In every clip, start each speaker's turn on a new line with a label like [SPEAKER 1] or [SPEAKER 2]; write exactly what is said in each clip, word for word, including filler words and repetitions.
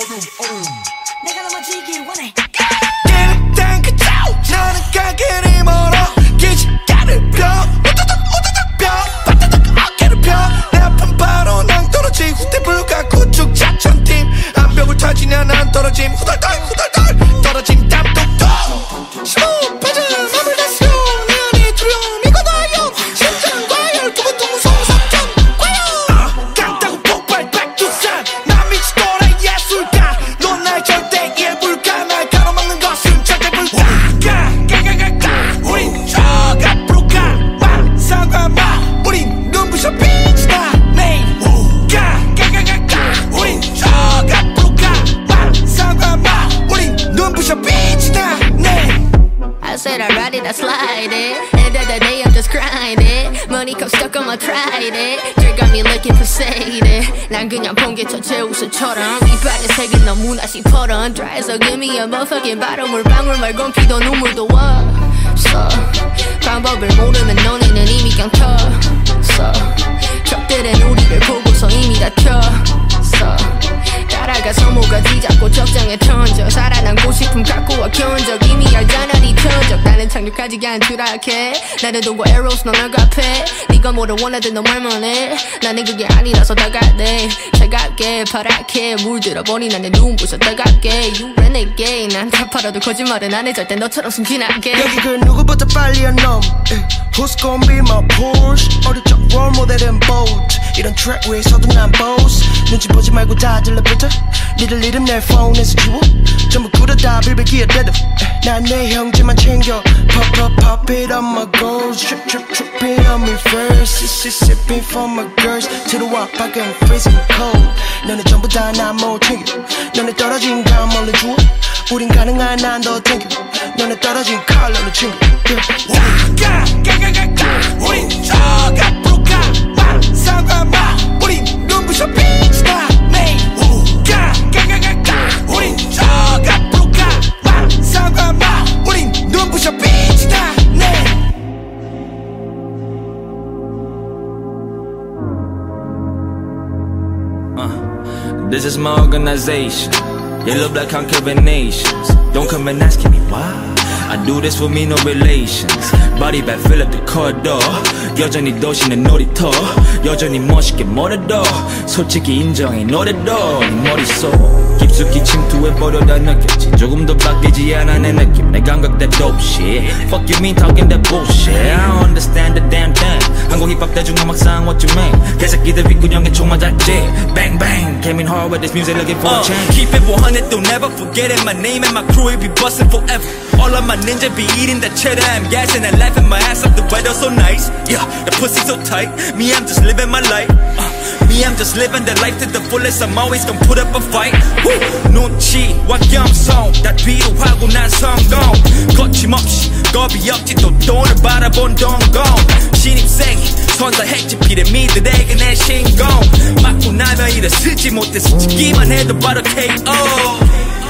[SPEAKER 1] 내가 넘어지길 원해.
[SPEAKER 2] 깨는 탱크 짜오 나는 가게를 멀어 기지가를 펴 우두둑 우두둑 펴 바다닥 어깨를 펴내 앞은 바로 낭 떨어지 후퇴 불가 구축 자천팀 한 벽을 타지냐 난 떨어짐 후덜덜 후덜덜 떨어짐 땀뚝뚝 스무파자 맘을 다스려 내 안에 두려움 이거 나요 심장 과열 두근두근 소석전 과열 깡따구 폭발 백두산 난 미치 또라이 예술가 넌 날 절대 일불가 날 가로막는 것은 절대 불가 가가가가 우린 저 앞으로 가 상관 마 우린 눈부셔 빛이 나 매일 가가가가 우린 저 앞으로 가 상관 마 우린 눈부셔 빛이 나 매일
[SPEAKER 3] I said I ride it, I slide it. End of the day, I'm just grinding. Money comes stuck on my trident. They got me looking poseidon. 난 그냥 번개쳐 제우스처럼 이빨에 색이 너무나 시퍼런 Dry에서 give me a motherfucking bottle 물방울 말곤 피도 눈물도 왔어 방법을 모르면 너네는 이미 그냥 켰어 적들은 우리를 보고서 이미 다쳤어 따라가서 뭐가 뒤잡고 적장에 던져 살아남고 싶음 갖고 와 견적 이미 알잖아 네 천적 나는 착륙하지 않더라게 나는 동고 에로스 넌 얼가패 네가 뭐를 원하든 너 말만 해 나는 그게 아니라서 다가대 차갑게 파랗게 물들어버린 나의 눈부셔 따갑게 You renegade 난 다 팔아도 거짓말은 안 해 절대 너처럼 순진하게
[SPEAKER 2] 여기 그 누구보다 빨리한 놈 Who's gonna be my Porsche 어릴 적 role model은 boat 이런 트랙 위에서도 난 boss 눈치 보지 말고 다 들러붙어 니들 이름 내 폰에서 지워 전부 꿇어다 빌빌기에 대도 난 내 형제만 챙겨 Pop pop pop it on my goals Trip trip trip it on me first Sip sip sipping for my girls 들어와 밖은 freezing cold 너네 전부 다 나 못 챙겨 너네 떨어진 감 얼른 주워 우린 가능한 난 더 땡겨 너네 떨어진 칼로는 챙겨 가 가가가가 우린 저 앞으로 가 상관 마 우린 눈부셔 빛이 나 매일 가 가가가가 우린 저 앞으로 가 상관 마 우린 눈부셔 빛이 나 매일
[SPEAKER 4] Uh, this is my organization. Yellow black conquering nations. Don't come and asking me why. I do this for me, no relations. Body bag fill up the corridor. 여전히 도시는 놀이터. 여전히 멋있게 뭐래도 솔직히 인정해 노래도 네 머릿속 깊숙이 침투해버려다 느꼈지 조금 더 바뀌지 않아 내 느낌 내 감각 that dope shit. Fuck you mean talking that bullshit. I don't understand the damn thing. 한국 힙합 대중음악상 what you mean. 개새끼들 윗구녕에 총 맞았지. Bang bang came in hard with this music looking for uh, a change. Keep it one hundred, don't never forget it. My name and my crew will be bustin' forever. All of my ninja be eating that cheddar. I'm gassing and laughing my ass off. The weather so nice. Yeah, the pussy so tight. Me, I'm just living my life. Uh, me, I'm just living the life to the fullest. I'm always gonna put up a fight. Woo! 눈치 와겸성 다 뒤로 하고 난 성공. 거침없이 겁이 없지 또 돈을 바라본 동공. 신입생 선사했지 피라미드에게 내 신공. 맞고 나면 이래 쓰지 못해 스치기만 해도 바로 케이오.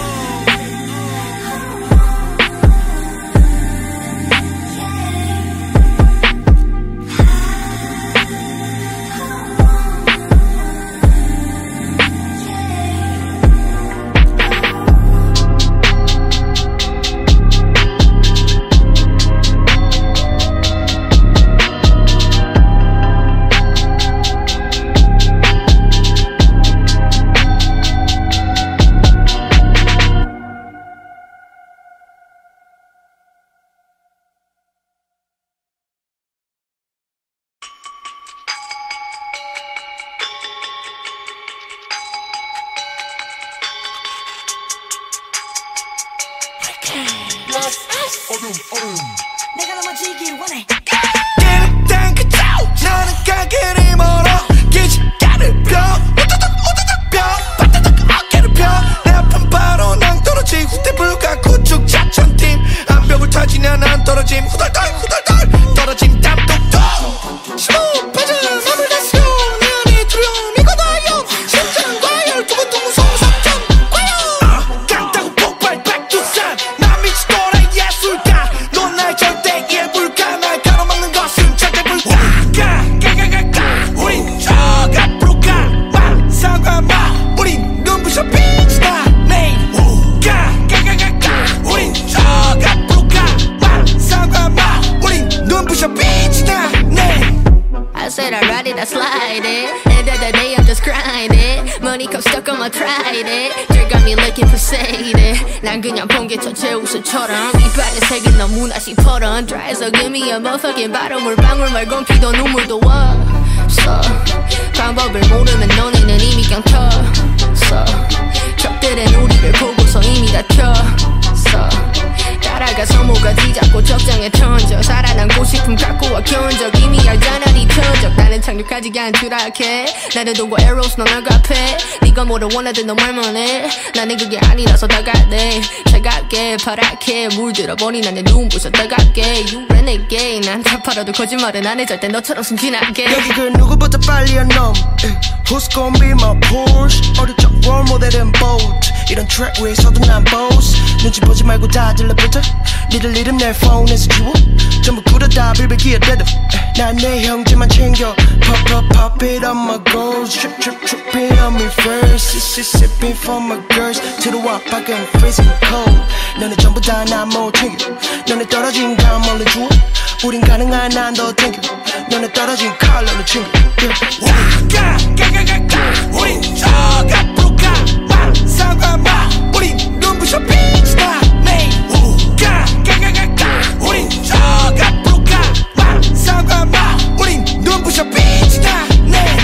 [SPEAKER 1] 내가 넘어지길 원해.
[SPEAKER 2] 깨는 탱크 짜오 나는 가게를 멀어 기지가를 펴 우두둑 우두둑 펴 바다닥 어깨를 펴내 앞은 바로 낭 떨어지 후퇴 불가 구축 자천팀 한 벽을 타지냐 난 떨어짐 후덜덜 후덜덜 떨어짐 땀뚝뚝 스무파자 맘을 다스려 내 안에 두려움 이거 나요 심장 과열 두근두근 소석전 과열 깡따구 폭발 백두산 난 미치 또라이 예술가 넌 날 절대 일불가 날 가로막는 것은 절대 불가 가가가가 우린 저 앞으로 가 상관 마 우린 눈부셔 빛이 나
[SPEAKER 3] ride it, I slide it. End of the day, I'm just grinding. Money come stuck on my tried it. Drink got me looking fixated. 난 그냥 번개쳐 제 옷처럼 이빨에 색이 너무나 시퍼런. Dry so give me a motherfucking bottle. 물방울 말곤 피도 눈물도 없어. 방법을 모르면 너네는 이미 그냥 쳤어. 적들은 우리를 보고서 이미 다쳤어. 따라가서 뭐가 뒤잡고 적장에 던져. 살아남고 싶음 갖고 와 견적. 이미 알잖아 네 표적. 나는 착륙하지가 않더라게. 나는 동고 에로스 넌 나가패. 네가 뭐를 원하든 너 말만 해. 나는 그게 아니라서 다가대. 차갑게 파랗게 물들어버린 나의 눈부셔 따갑게. You renegade. 난 다 팔아도 거짓말은 안 해. 절대 너처럼 순진하게.
[SPEAKER 2] 여기 그 누구보다 빨리한 놈 Who's gonna be my Porsche 어릴 적 role model은 Bolt 이런 트랙 위에서도 난 boss 눈치 보지 말고 다 들러붙어 니들 이름 내 폰에서 지워 전부 굴어다 빌빌기어 대도 난 내 형제만 챙겨 Pop pop pop it on my goals Trip trip trip it on me first Sip sip sipping for my girls 들어와 밖은 freezing cold 너네 전부 다 나 못 챙겨 너네 떨어진 감 얼른 주워 우린 가능한 난 더 땡겨 너네 떨어진 칼로는 챙겨
[SPEAKER 5] 가! 가가가가! 우린 저 앞으로 가! 마! 상관마! 우린 눈부셔 빛나! 네! 가! 가가가가! 우린 저 앞으로 가! 마! 상관마! 우린 눈부셔 빛나! 네!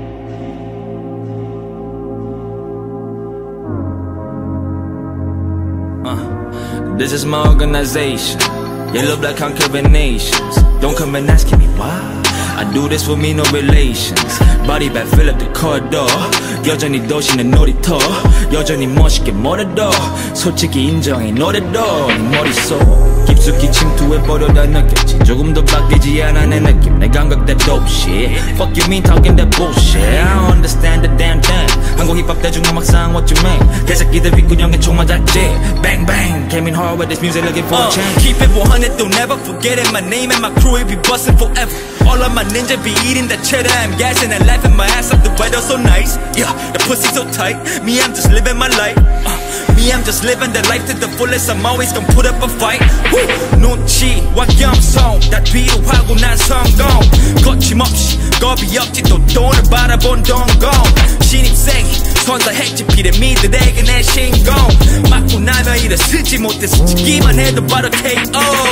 [SPEAKER 4] Uh, this is my organization. Yellow black conquering nations. Don't come and asking me why. I do this for me, no relations. Body bag, fill up the corridor. 여전히 도시는 놀이터. 여전히 멋있게 멀어도 솔직히 인정해 노래도 네 머릿속 깊숙이 침투해버려다 느꼈지. 조금 더 바뀌지 않아 내 느낌. 내 감각 that dope shit. Fuck you mean talking that bullshit. I don't understand the damn thing. 한국 힙합 대중음악상 what you mean. 개새끼들 윗구녕에 총 맞았지. Bang bang came in hard with this music looking for uh, a change.
[SPEAKER 5] Keep it one hundred, don't never forget it. My name and my crew will be bustin' forever. All of my ninja be eating the cheddar. I'm gassing and laughing my ass off. The weather so nice. Yeah, the pussy so tight. Me, I'm just living my life. Uh, me, I'm just living the life to the fullest. I'm always gonna put up a fight. Woo! 눈치와 겸손 다 필요하고 난 성공. 거침없이 겁이 없지 또 돈을 바라본 동공. 신입생이 선사했지 피라미드에게 내 신공. 맞고 나면 일을 쓰지 못해 스치기만 해도 바로 케이오.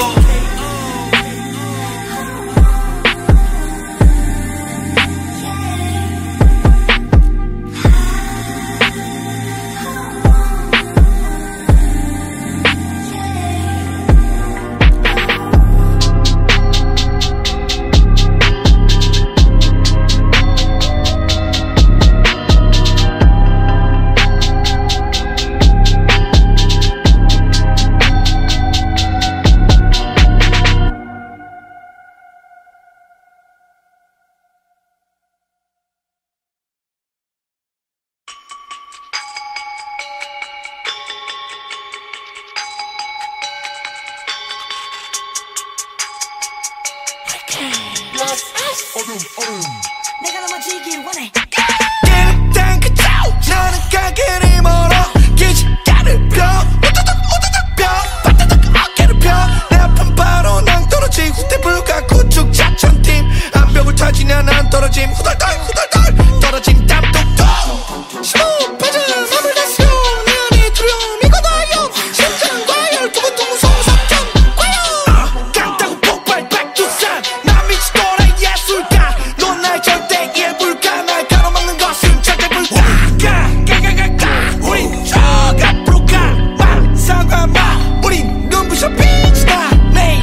[SPEAKER 1] 내가 넘어지길 원해.
[SPEAKER 5] 일단 그쳐 나는 가게를 멀어. 기지가를 펴 우두둑 우두둑 펴 바다닥 어깨를 펴 내 앞은 바로 낭 떨어지 후퇴불가 구축 자천팀 암벽을 타지냐 난 떨어짐 후덜덜 후덜덜 떨어진 땀 뚝뚝 심호흡 빠져 맘을 다스려 내 안에 두려움 이거 다요 심장 과열 두근두근 송석전 과열 깡따구 폭발 백두산 난 미치도록 예술가 넌 날 절대 이해 불가 날 가로막는 것은 절대 불가 가가가가가 우린 저 앞으로 가 마 상관마 우린 눈부셔 빛나 네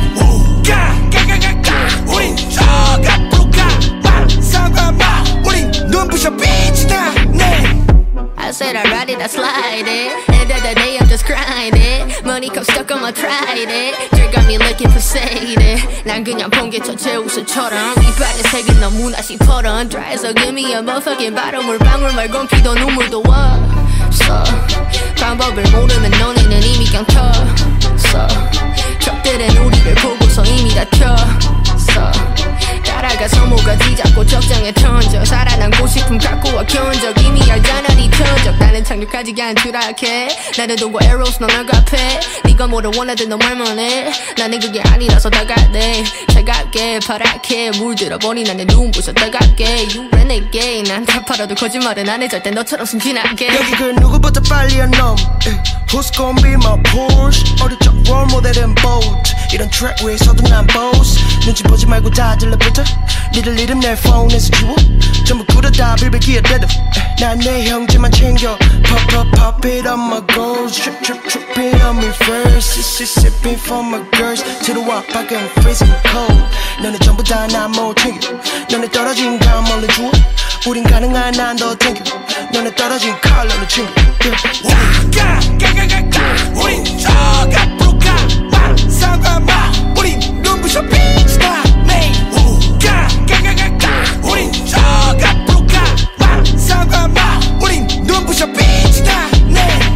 [SPEAKER 5] 가가가가가 우린 저 앞으로 가 마 상관마 우린 눈부셔 빛나 네
[SPEAKER 3] I said I ride it, I slide it. End of the day, I'm just grinding. Money come stuck on my tried it. Drink got me looking fixated. 난 그냥 번개쳐 제 옷처럼 이빨에 색이 너무나 시퍼런. Dry so give me a motherfucking bottle. 물방울 말곤 피도 눈물도 없어. 방법을 모르면 너네는 이미 그냥 쳤어. 적들은 우리를 보고서 이미 다쳤어. 따라가서 뭐가 뒤잡고 적장에 던져. 살아남고 싶음 갖고 와 견적. 이미 알잖아 네 표적. 나는 참 착륙하지 않추락해 나를 두고 arrows 넌 널 갚해 네가 뭐를 원하든 넌 말만 해 나는 그게 아니라서 다가대 차갑게 파랗게 물들어버린 내 눈부셔 따갑게 You renegade 난 다 팔아도 거짓말은 안 해 절대 너처럼 순진하게
[SPEAKER 2] 여기 그 누구보다 빨리한 놈 Who's gonna be my Porsche 어릴 적 role model은 Bolt 이런 트랙 위에서도 난 boss 눈치 보지 말고 다 들러붙어 니들 이름 내 폰에서 지워 전부 굴어다 빌빌기어 대도 난 내 형제만 챙겨 Pop pop pop it on my goals Trip trip trip it on me first Sip sip sipping for my girls 들어와 밖은 freezing cold 너네 전부 다 나 못 챙겨 너네 떨어진 감 얼른 주워 우린 가능한 난 더 땡겨 너네 떨어진 칼로를 챙겨 가가가가가 우린 저 앞으로 가 상관마 우린 눈부셔 빛이 나 매일 가가가가가 우린 저 앞으로 가 상관마 우린 눈부셔 빛이 나 매일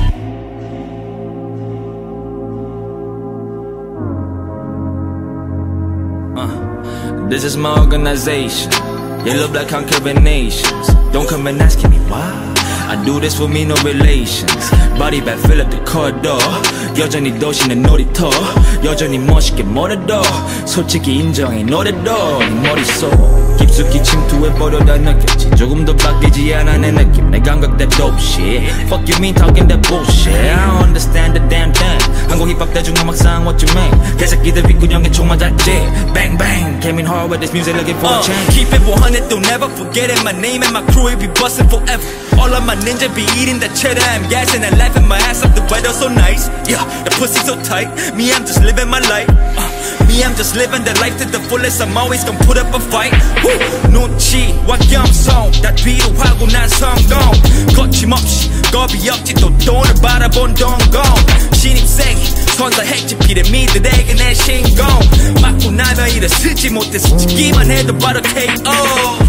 [SPEAKER 4] Uh, this is my organization. Yellow black conquering nations. Don't come and ask me why. I do this for me, no relations. Body bag fill up the corridor. 여전히 도시는 놀이터. 여전히 멋있게 멀어도 솔직히 인정해 노래도 네 머릿속 깊숙이 침투해버려다 느꼈지. 조금 더 바뀌지 않아 내 느낌. 내 감각 that dope shit. Fuck you mean talking that bullshit. I don't understand the damn thing. 한국 힙합 대중음악상 what you mean. 개새끼들 빗구녕에 총 맞았지. Bang bang came in hard with this music looking for uh, a change.
[SPEAKER 5] Keep it one hundred, don't never forget it. My name and my crew will be bustin' forever. All of my ninja be eating the cheddar. I'm gassing and laughing my ass off. The weather so nice. Yeah, the pussy so tight. Me, I'm just living my life. Uh, me, I'm just living the life to the fullest. I'm always gonna put up a fight. Woo! 눈치 완경성 다 필요하고 난 성공. 거침없이 겁이 없지 또 돈을 바라본 동공. 신입생이 선사 핵지 피라미드에게 내 신공. 맞고 나면 일을 쓰지 못해 스치기만 해도 바로 케이오.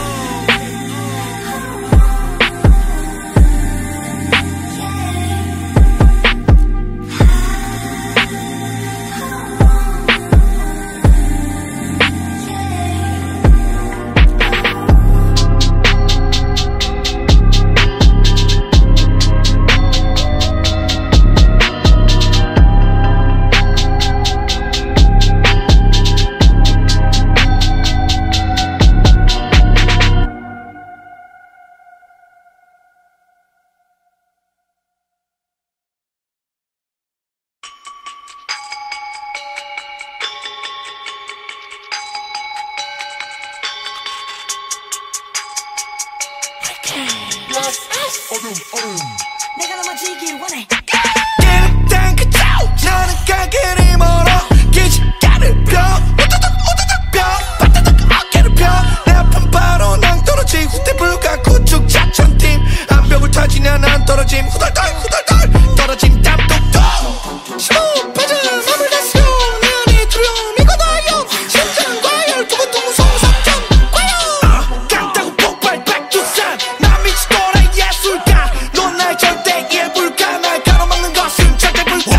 [SPEAKER 1] 내가 넘어지길 원해
[SPEAKER 5] 깨는 탱크 짜오 너는 가게를 멀어 기지가를 펴 우두둑 우두둑 펴 바다닥 어깨를 펴내 앞은 바로 낭 떨어지 후퇴불가 구축 작전팀 한 벽을 타지냐 난 떨어짐 후덜덜 후덜덜 떨어짐 땀뚝뚝 심호흡하자 맘을 다스려 내 안에 두려움 이거 다요 심장 과열 두근두근 송석전 과열 깡따구 폭발 백두산 난 미치도록 예술가 넌 나의 절대 일불가 날 가로막는 것은 절대 불가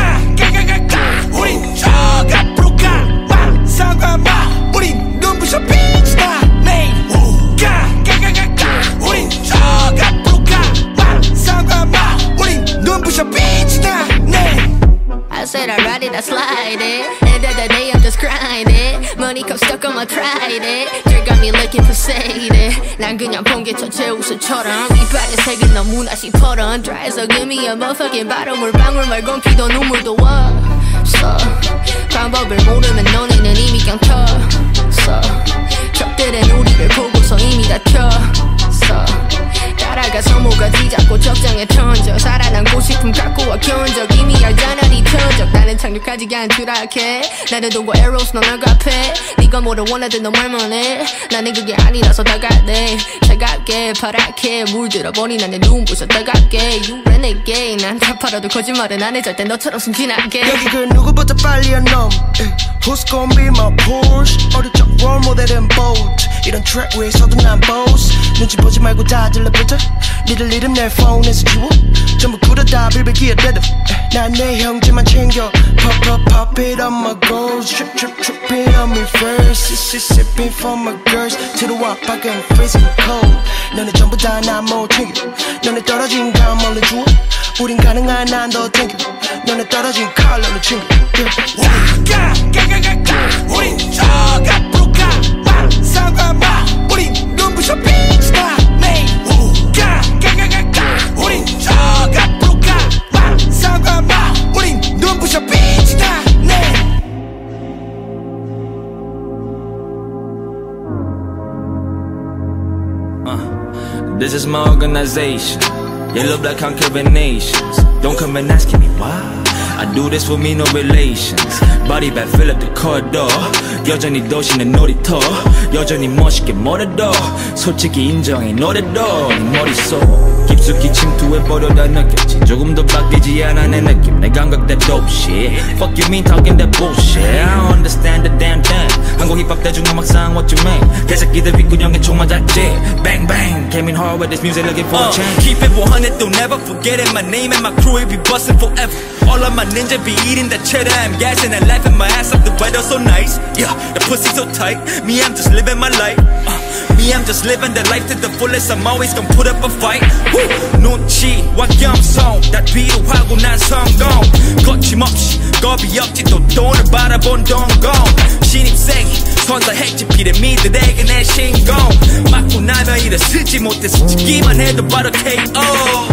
[SPEAKER 5] 가가가가 우린 저 앞으로 가 상관마 우린 눈부셔 빛이 나 매일 가가가가 우린 저 앞으로 가 상관마 우린 눈부셔 빛이 나 내
[SPEAKER 3] I said I ride it, I slide it. End of the day, I'm just grinding. Money come stuck on my tried it. Drink got me looking for faded. 난 그냥 번개쳐 제우스처럼 이빨에 색은 너무나 시퍼런. Dry so give me a motherfucking bottle. 물방울 말곤 피도 눈물도 없어. 방법을 모르면 너네는 이미 그냥 터서. 적들은 우리를 보고서 이미 다쳤어. 따라가서 뭐가 뒤잡고 적장에 던져. 살아남고 싶음 갖고 와 견적. 이미 알잖아 네 터적. 나는 착륙하지 않추락해 나를 두고 arrows 넌 널 갚해 네가 뭐를 원하든 넌 말만 해 나는 그게 아니라서 다가대 차갑게 파랗게 물들어버린 내 눈부셔 따갑게 You renegade 난 다 팔아도 거짓말은 안 해 절대 너처럼 순진하게
[SPEAKER 2] 여기 그 누구보다 빨리한 놈 Who's gonna be my Porsche? 어릴 적 role model은 Bolt. 이런 트랙 위에서도 난 boss. 눈치 보지 말고 다 들러붙어. 니들 이름 내 폰에서 지워. 전부 굴어다 빌빌기어 대도. 난 내 형제만 챙겨. Pop pop pop it on my goals. Trip trip tripping on me first. Sip sip sipping for my girls. 들어와 밖은 freezing cold. 너네 전부 다 나 못 챙겨. 너네 떨어진 감 얼른 주워. 우린 가능한 난 더 땡겨. 너네 떨어진 칼로를 챙겨.
[SPEAKER 5] 가, 가, 가, 가, 가. 우린 저 앞으로 가. 마, 상관마. 우린 눈부셔 빛나. 네. 가, 가, 가, 가, 가. 우린 저 앞으로 가. 마, 상관마. 우린 눈부셔 빛나. 네.
[SPEAKER 4] Uh, this is my organization. Yellow black conquering nations. Don't come and ask me why. I do this with me no relations. Body bag fill up the corridor. 여전히 도시는 놀이터. 여전히 멋있게 멀어도 솔직히 인정해 노래도 네 머릿속 깊숙이 침투해버려 다 느꼈지. 조금 더 바뀌지 않아 내 느낌. 내 감각 that dope shit. Fuck you mean talking that bullshit. I don't understand the damn thing. 한국 힙합 대중음악상 what you mean. 개새끼들 빗구녕에 총 맞았지. Bang bang came in hard with this music looking for a change.
[SPEAKER 5] Keep it one hundred, don't never forget it. My name and my crew will be bustin' forever. All of my ninja be eating that cheddar. I'm gassing and laughing my ass off. The weather so nice. Yeah, the pussy so tight. Me, I'm just living my life. Uh, me, I'm just living the life to the fullest. I'm always gonna put up a fight. Woo! 눈치 wak영성 다 비호하고 난 성공. 거침없이 겁이 없지 또 돈을 바라본 동공. 신입생이 선사했지 피라미드에게 내 신공. 맞고 나면 일어서지 못해 스치기만 해도 바로 케이오.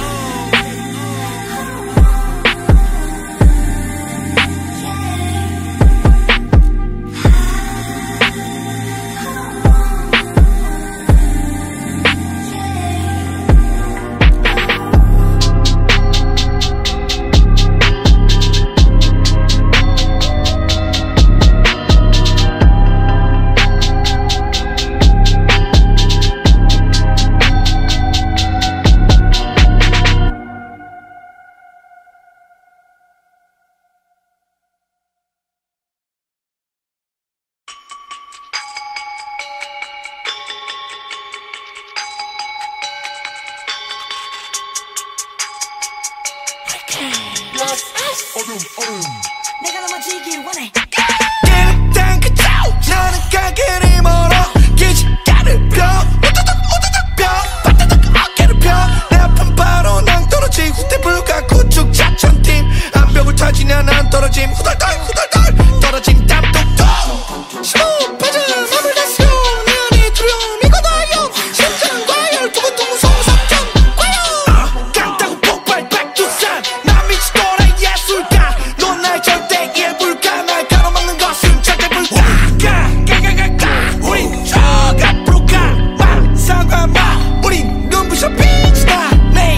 [SPEAKER 1] 내가 넘어지길 원해.
[SPEAKER 5] 깨끗한 그 자우 나는 갈 길이 멀어. 기지가를 펴 우두둑 우두둑 펴 바다닥 어깨를 펴내 앞은 바로 낭 떨어지 후퇴불가 구축 자천팀 암벽을 타지냐 난 떨어짐 후덜덜 후덜덜 떨어진 땀 뚝뚝 스무 퍼즐 맘을 다스려 내 안에 두려움 이거다요 심장 과열 두근두근 소석전 과열 깡따구 폭발 백두산 난 미치도록 예술가 넌 날 절대 이해 불가 날 가로막는 것은 절대 불가 가가가가 우린 저 앞으로 가 마 상관마 우린 눈부셔 빛나 네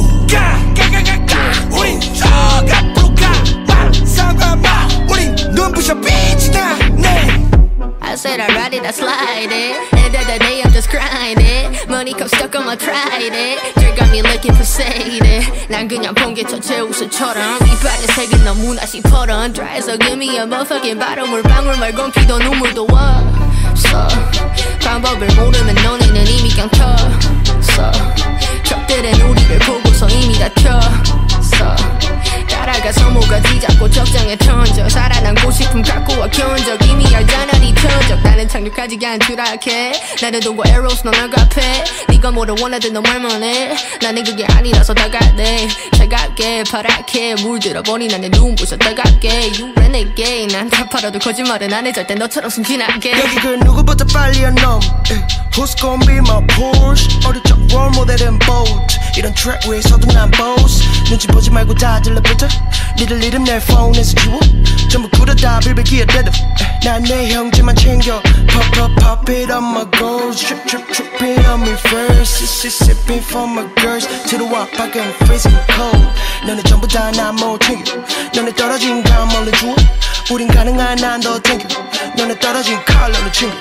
[SPEAKER 5] 가가가가 우린 저 앞으로 가 마 상관마 우린 눈부셔 빛나 네
[SPEAKER 3] I said I ride it, I slide it. End of the day, I'm just grinding. Money comes stuck on my tried it. They got me looking for faded. 난 그냥 번개쳐 제우스처럼 이빨에 색이 너무나 시퍼런. Dry so give me a motherfucking bottle. 물방울 말곤 피도 눈물도 없어. 방법을 모르면 너네는 이미 그냥 켰어. 적들은 우리를 보고서 이미 다쳤어. 따라가서 뭐가 뒤잡고 적장에 던져. 살아남고 싶음 갖고 와 견적. 이미 알잖아 네 천적. 나는 착륙하지 않더라게. 나는 동고 에로스 넌 얼가패. 네가 뭐를 원하든 너 말만 해. 나는 그게 아니라서 다가대. 차갑게 파랗게 물들어버린 나의 눈부셔 따갑게. You renegade. 난 다 팔아도 거짓말은 안 해 절대 너처럼 순진하게.
[SPEAKER 2] 여기 그 누구보다 빨리한 놈. Who's gonna be my Porsche? 어릴 적 role model은 Bolt. 이런 트랙 위에서도 난 boss. 눈치 보지 말고 다 들러붙어. 니들 이름 내 폰에서 지워. 전부 굴어다 빌빌기어 대도. 난 내 형제만 챙겨. Pop pop pop it on my goals. Trip trip tripping on me first. Sip sip sipping for my girls. 들어와 밖은 freezing cold. 너네 전부 다 나 못 챙겨. 너네 떨어진 감 얼른 주워. 우린 가능한 난 더 땡겨. 너네 떨어진 칼로를 챙겨.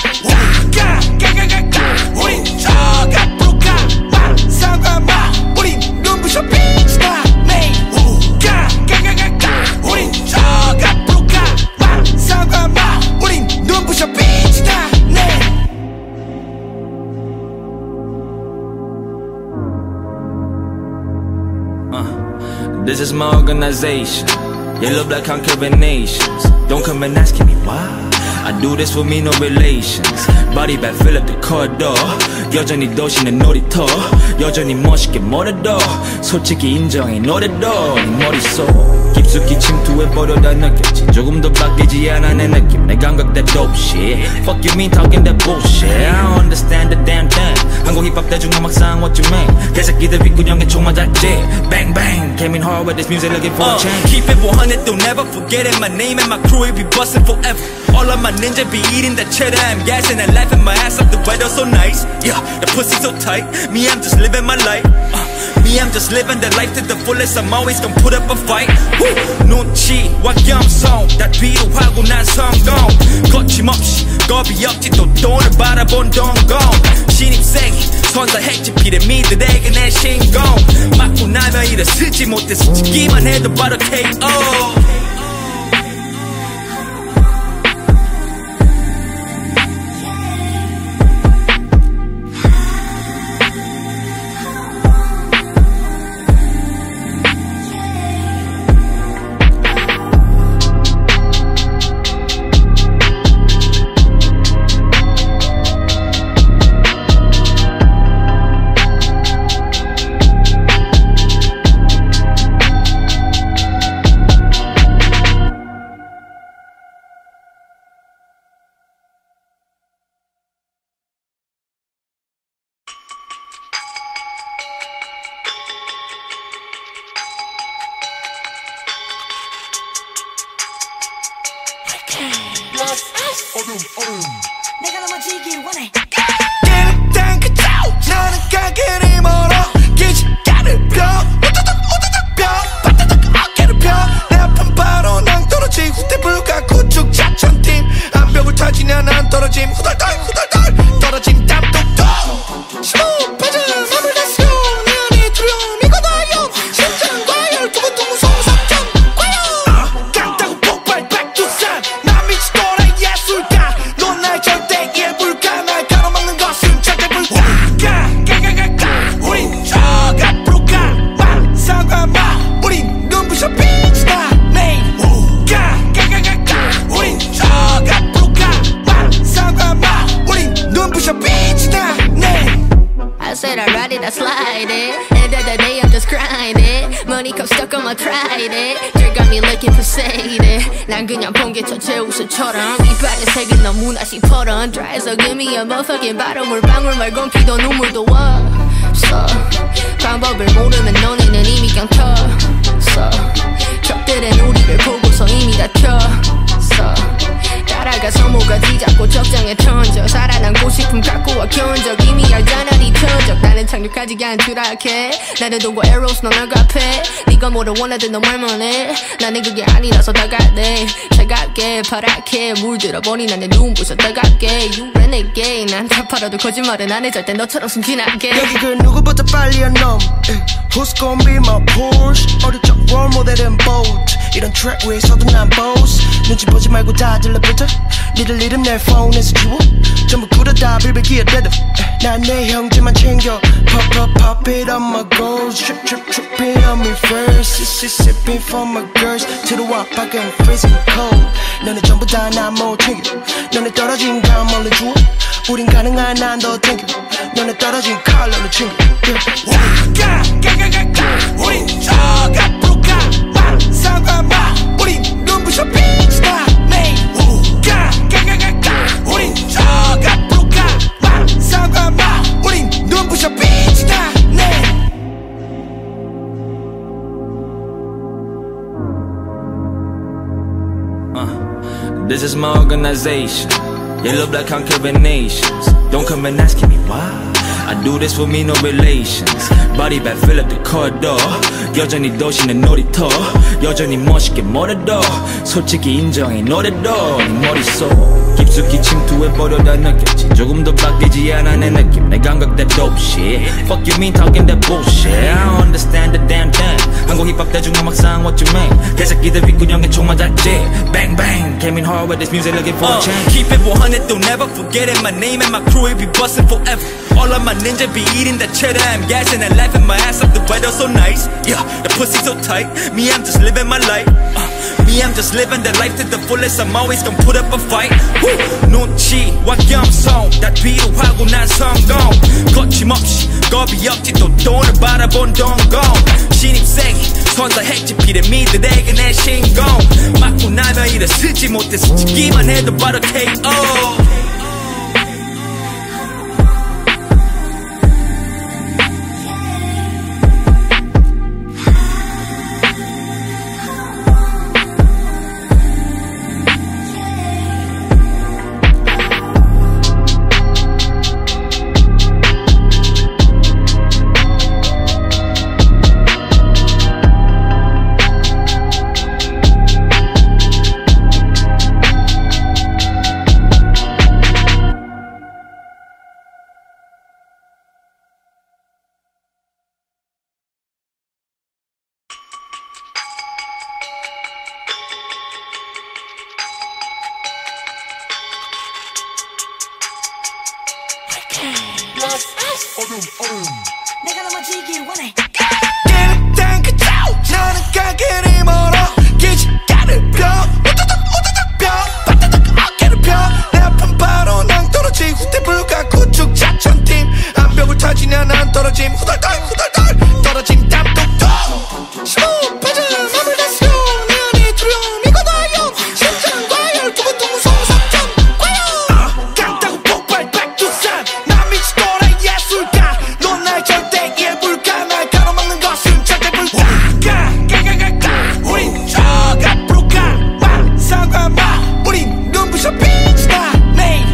[SPEAKER 5] 가가가가 우린 저 앞으로 가 마 상관마 우린 눈부셔 빛나 네 가가가가 우린 저 앞으로 가 마
[SPEAKER 4] is my organization. Yellow, black, conquering nations. Don't come and asking me why. I do this for me, no relations. Body bag, fill up the corridor. 여전히 도시는 놀이터. 여전히 멋있게 멀어도 솔직히 인정해 노래도 네 머릿속 깊숙이 침투해버려다 느꼈지. 조금 더 바뀌지 않아 내 느낌. 내 감각 that dope shit. Fuck you mean talking that bullshit. I don't understand the damn thing. 한국 힙합 대중음악상 what you mean. 개새끼들 윗구녕에 총 맞았지. Bang bang came in hard with this music looking for uh, a change.
[SPEAKER 5] Keep it one hundred, don't never forget it. My name and my crew will be bustin' forever. All of my ninja be eating that cheddar. I'm gassing and laughing my ass off. The weather so nice. Yeah, the pussy so tight. Me, I'm just living my life. uh, Me, I'm just living the life to the fullest. I'm always gonna put up a fight. Woo! 눈치 와겸성 다 뒤로 하고 난 성공. 거침없이 겁이 없지 또 돈을 바라본 동공. 신입생 선사했지 피라미드에게 내 신공. 맞고 나면 일어서지 못해 스치기만 해도 바로 케이오.
[SPEAKER 1] 내가 넘어지길 원해.
[SPEAKER 5] 깨끗한 그쪽 나는 갈 길이 멀어. 기지가를 펴 우두둑 우두둑 펴 바다닥 어깨를 펴 내 앞은 바로 낭떠러지 후퇴불가 구축 자천팀 한 벽을 타지냐 난 떨어짐 후덜덜 후덜덜 떨어짐 땀 뚝뚝 스무 빠져 맘을 다스려 내 안에 두려움 이거 나요 심장 과열 두근두근 소석점 과열 깡따구 폭발 백두산 난 미치 또라이 예술가 넌 날 절대 이해 불가 날 가로막는 것은 절대 불가 가가가가 우린 저 앞으로 가 마 상관마 우린 눈부셔 빛나 내 가가가가 우린 저 앞으로 가 마 상관마 우린 눈부셔 빛나 내
[SPEAKER 3] I said I ride it, I slide it. End of the day, I'm just grinding. Money comes stuck on my pride. Drink got me looking fixated. 난 그냥 번개쳐 제 옷처럼 이빨에 색이 너무나 시퍼런. Dry에서 give me a motherfucking bottle. 물방울 말곤 피도 눈물도 없어. 방법을 모르면 너네는 이미 깡터서. 적들은 우리를 보고서 이미 다쳤어. 따라가서 뭐가 뒤잡고 적장에 던져. 살아남고 싶음 갖고 와 견적. 이미 알잖아 네 천적. 나는 착륙하지 않추락해. 나는 동과 에로스 넌 얼갑해. 네가 뭐를 원하든 너 말만 해. 나는 그게 아니라서 다가대. 차갑게 파랗게 물들어버린 나의 눈부셔 따갑게. You renegade. 난 다 팔아도 거짓말은 안 해. 절대 너처럼 순진하게.
[SPEAKER 2] 여기 그 누구보다 빨리한 놈 Who's gonna be my Porsche 어릴 적 role model은 Bolt 이런 트랙 위에서도 난 boss 눈치 보지 말고 다 들러붙어 니들 이름 내 폰에서 지워 전부 굴어다 빌빌 기어대도 난 내 형제만 챙겨 Pop pop pop it on my goals Trip trip trip it on me first Sip sip sipping for my girls 들어와 밖엔 freezing cold 너네 전부 다 나 못 챙겨 너네 떨어진 감 멀리 주워 우린 가능한 난 더 땡겨 너네 떨어진 칼로를 챙겨
[SPEAKER 5] 가가가가 우린 저 앞으로 가 마 상관마 우린 눈부셔 빛나 내 가가가가 우린 저 앞으로 가 마 상관마 우린 눈부셔 빛나 내
[SPEAKER 4] Uh, this is my organization. Yellow, black, conquering nations. Don't come and asking me why. I do this for me, no relations. Body bag, fill up the corridor. 여전히 도시는 놀이터. 여전히 멋있게 멀어도 솔직히 인정해 노래도 네 머릿속 깊숙이 침투해버려다 느꼈지. 조금 더 바뀌지 않아 내 느낌. 내 감각 that dope shit. Fuck you mean talking that bullshit. I don't understand the damn thing. 한국 힙합 대중음악상 what you mean. 개새끼들 윗구녕에 총 맞았지. Bang bang came came in hard with this music looking for
[SPEAKER 5] uh,
[SPEAKER 4] a change.
[SPEAKER 5] Keep it one hundred, don't never forget it. My name and my crew will be bustin' forever. All of my ninja be eating the cheddar. I'm gassing and laughing my ass off, the weather so nice. Yeah, the pussy so tight. Me, I'm just living my life. uh, Me, I'm just living the life to the fullest. I'm always gonna put up a fight. Woo! 눈치 wak염성 다 필요하고 난 성공. 거침없이 겁이 없지 또 돈을 바라본 동공. 신입생이 선사했지 피라미드에게 내 신공. 맞고 나면 일을 쓰지 못해 스치기만 해도 바로 케이오.
[SPEAKER 1] 내가 넘어지길 원해.
[SPEAKER 5] 땡 그쵸 나는 갈 길이 멀어. 기지가를 펴 우두둑 우두둑 펴 바다닥 어깨를 펴 내 앞은 바로 낭 떨어지 후퇴불가 구축 작전팀 암벽을 타지냐 난 떨어짐 후덜덜 후덜덜 떨어짐 땀뚝뚝 스무퍼즈 맘을 다스려 내 안에 두려움 이거다요 심장 과열 두근두근 송석전 과열 깡따구 폭발 백두산 난 미치도록 예술가 넌 날 절대 이해 불가 날 가로막는 것은 절대 불가 가가가가가 우린 저 앞으로 가마 상관마 우린 눈부셔 빛나 매일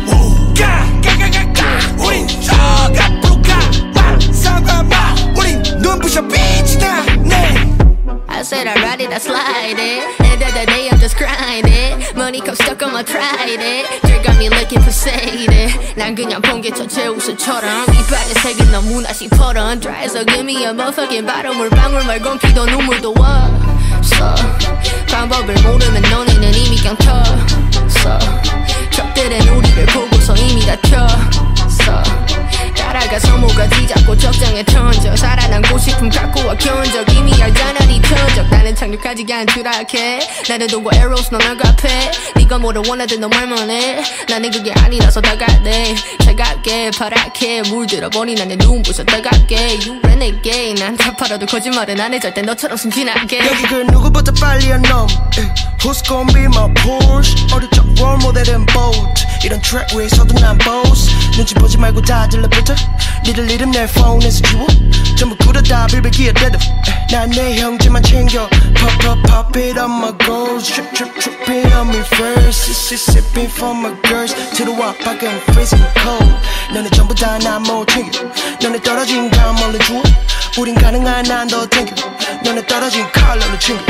[SPEAKER 5] 가가가가가 우린 저 앞으로 가마 상관마 우린 눈부셔 빛나 내
[SPEAKER 3] I said I ride it, I slide it. End of the day, I'm just grinding. Money come stuck on my trident. Drink got me looking poseidon. 난 그냥 번개쳐 제우스처럼 이빨에 색이 너무나 시퍼런. Dry so give me a motherfucking bottle. 물방울 말곤 피도 눈물도 왔어. 방법을 모르면 너네는 이미 깡터서. 적들은 우리를 보고서 이미 다쳤어. 따라가서 뭐가 뒤잡고 적장에 던져. 살아남고 싶음 갖고 와 견적. 이미 알잖아 네 편적. 나는 착륙하지 않추락해. 나는 도구 arrows 넌 얼굴 앞에. 네가 뭐를 원하든 너 말만 해. 나는 그게 아니라서 다가대. 차갑게 파랗게 물들어버린 내 눈부셔 따갑게. You renegade. 난 다 팔아도 거짓말은 안 해. 절대 너처럼 순진하게.
[SPEAKER 2] 여기 그 누구보다 빨리한 놈 Who's gonna be my Porsche 어릴 적 role model은 Bolt 이런 트랙 위에서도 난 boss 눈치 보지 말고 다 들러붙어 니들 이름 내 폰에서 지워 전부 굴어다 빌빌 기어대도 난 내 형제만 챙겨 Pop pop pop it on my goals Trip trip trip it on me first Sip sip sipping for my girls 들어와 밖은 freezing cold 너네 전부 다 나 못 챙겨 너네 떨어진 감 얼른 주워 우린 가능한 난 더 땡겨 너네 떨어진 칼로를 챙겨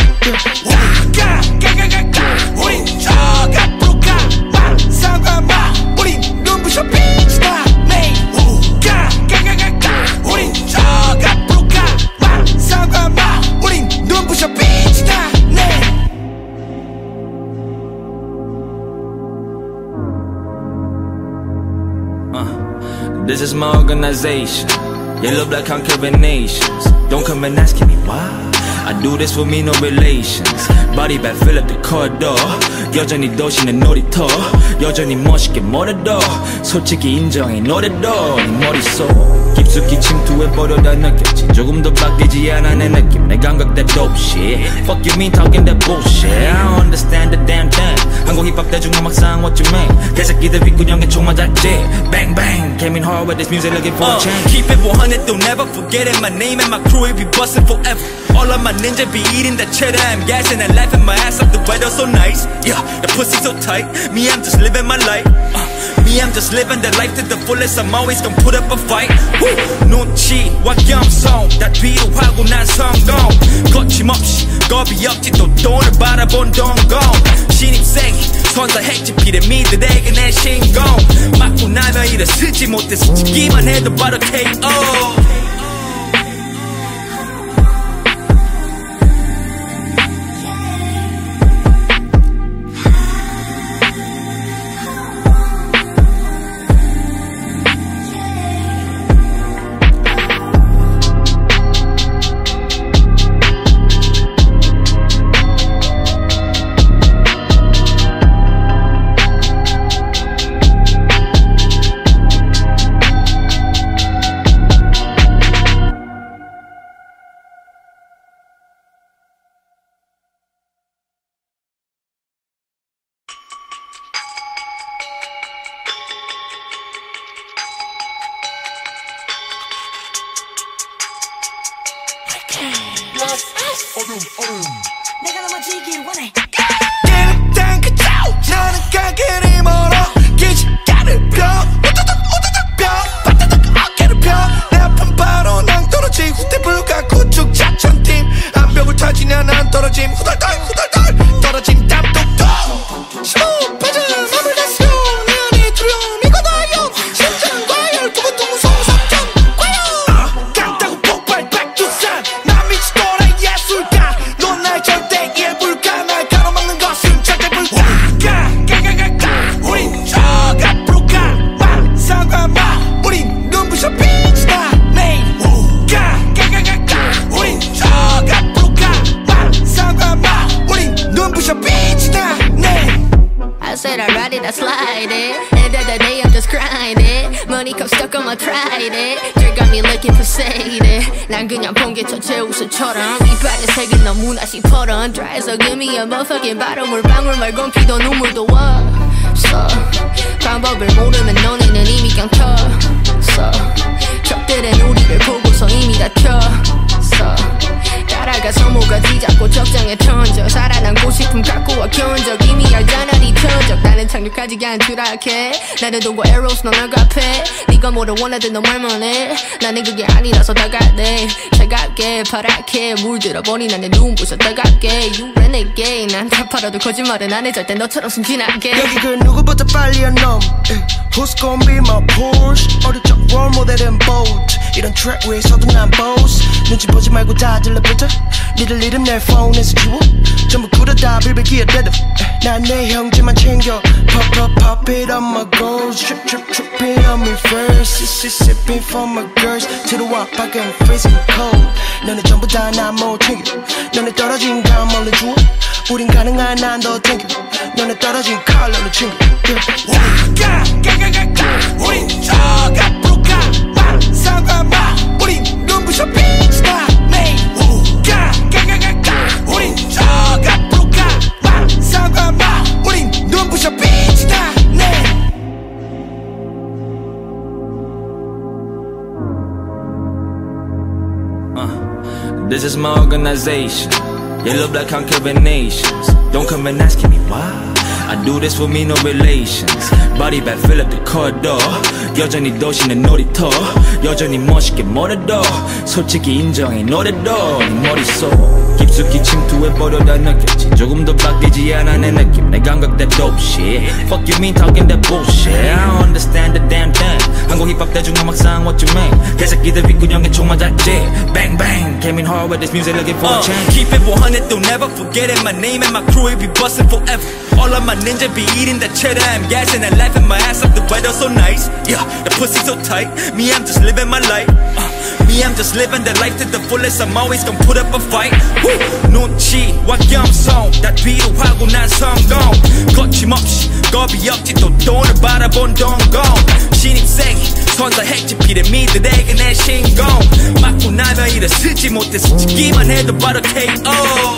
[SPEAKER 5] 가가가가 우린 저 앞으로 가마 상관마 우린 눈부셔 빛나 매일 가가가가 우린 저 앞으로 가마 상관마 우린 눈부셔 빛나 내
[SPEAKER 4] Uh, this is my organization. Yellow black conquering nations. Don't come and ask me why. I do this for me, no relations. Body bag fill up the corridor. 여전히 도시는 놀이터. 여전히 멋있게 멀어도 솔직히 인정해 노래도 네 머릿속 깊숙이 침투해버려다 느꼈지. 조금 더 바뀌지 않아 내 느낌. 내 감각 that dope shit. Fuck you mean talking that bullshit. I don't understand the damn thing. 한국 힙합 대중음악상 what you mean. 개새끼들 윗구녕에 총 맞았지. Bang bang came in hard with this music looking for
[SPEAKER 5] uh,
[SPEAKER 4] a change.
[SPEAKER 5] Keep it one hundred, don't never forget it. My name and my crew will be bustin' forever. All of my ninja be eating the cheddar. I'm gassing and laughing my ass off, the weather so nice. Yeah, the pussy so tight. Me, I'm just living my life. uh, Me, I'm just living the life to the fullest. I'm always gonna put up a fight. Woo! 눈치 wak염성 다 필요하고 난 성공. 거침없이 겁이 없지 또 돈을 바라본 동공. 신입생이 선사했지 피라미드에게 내 신공. 맞고 나면 일을 쓰지 못해 스치기만 해도 바로 케이오.
[SPEAKER 1] 내가 넘어지길 원해.
[SPEAKER 5] 깨는 탱크죠. 너는 갈 길이 멀어. 기지개를 펴. 우두둑 우두둑 펴. 바다닥 어깨를 펴. 내 앞은 바로 낭 떨어지. 후퇴불가 구축 작전팀. 한 벽을 타지냐 난 떨어짐. 후덜덜 후덜덜 떨어짐 땀뚝뚝. 스무 빠져 맘을 다스려. 내 안에 두려움 이거 나요. 심장과 열두근두근 송석전 과연. 깡따구 폭발 백두산. 난 미치도록 예술가. 넌 나의 절대 일불가. 날 가로막는 것은 절대 불가. 가가가가 우린 저 앞으로 가. 상상과 마 우린 눈부셔 빛나 매일. 가가가가 우린 저 앞으로 가. 상상과 마 우린 눈부셔 빛나 내.
[SPEAKER 3] I said I ride it, I slide it. End of the day, I'm just grinding. Money come stuck on my tried it. Drink got me looking fixated. 난 그냥 번개쳐 제우스처럼 이빨에 색이 너무나 시퍼런. Dry so give me a motherfucking bottle. 물방울 말곤 피도 눈물도 없어. 방법을 모르면 너네는 이미 깡터서. 적들은 우리를 보고서 이미 다쳤어. 따라가서 뭐가 뒤잡고 적장에 던져. 살아남고 싶음 갖고 와 견적. 이미 알잖아 네 터적. 나는 착륙하지 않추락해. 나를 두고 arrows 넌 나가패. 네가 뭐를 원하든 너 말만 해. 나는 그게 아니라서 다가대. 차갑게 파랗게 물들어버린 나의 눈부셔 따갑게. You renegade. 난 다 팔아도 거짓말은 안 해. 절대 너처럼 순진하게.
[SPEAKER 2] 여기 그 누구보다 빨리 한 놈. Who's gonna be my Porsche? 어릴 적 role model은 boat. 이런 트랙 위에서도 난 boss. 눈치 보지 말고 다 들러붙어. 니들 이름 내 폰에서 지워. 전부 굴어다 빌빌기어 대도. 난 내 형제만 챙겨. Pop pop pop it on my goals. Trip trip tripping on me first. Sip sip sipping for my girls. 들어와 밖은 freezing cold. 너네 전부 다 나 못 챙겨. 너네 떨어진 감 얼른 주워. 우린 가능한 난 더 땡겨. 너네 떨어진 칼로를 챙겨.
[SPEAKER 5] 가가가가 우린 저 앞으로 가. 상상과 마 우린 눈부셔 빛나 매일. 가가가가 우린 저 앞으로 가. 상상과 마 우린 눈부셔 빛나 내.
[SPEAKER 4] Uh, this is my organization. Yellow black conquering nations. Don't come and asking me why. I do this with me no relations. Body bag fill up the corridor. 여전히 도시는 놀이터. 여전히 멋있게 멀어도 솔직히 인정해 노래도 네 머릿속 깊숙이 침투해버려 다 느꼈지. 조금 더 바뀌지 않아 내 느낌. 내 감각 that dope shit. Fuck you mean talking that bullshit. I don't understand the damn thing. 한국 힙합 대중음악상 what you mean. 개새끼들 윗구녕에 총 맞았지. Bang bang came in hard with this music looking for uh, a change.
[SPEAKER 6] Keep it one hundred, don't never forget it. My name and my crew will be bustin' forever. All of my ninja be eating that cheddar. I'm gassing and laughing my ass off. The weather so nice. Yeah, the pussy so tight. Me, I'm just living my life. Uh, me, I'm just living the life to the fullest. I'm always gonna put up a fight. Woo! 눈치 wak염성 다 뒤로 하고 난 성공. 거침없이 겁이 없지 또 돈을 바라본 동공. 신입생이 선사 핵집 피라미드에게 내 신공. 맞고 나면 일을 쓰지 못해 스치기만 해도 바로 케이오.